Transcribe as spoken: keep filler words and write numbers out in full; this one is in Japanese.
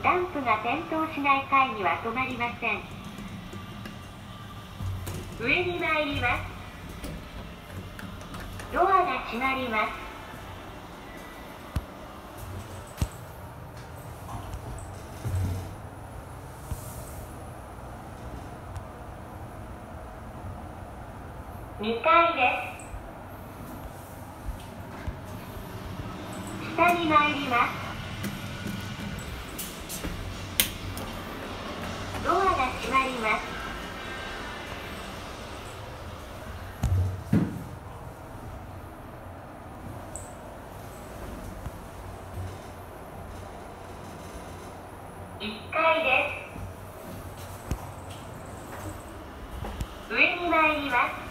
ランプが点灯しない階には止まりません。上に参ります。ドアが閉まります。にかいです。下に参ります。ドアが閉まります。いっかいです。上に参ります。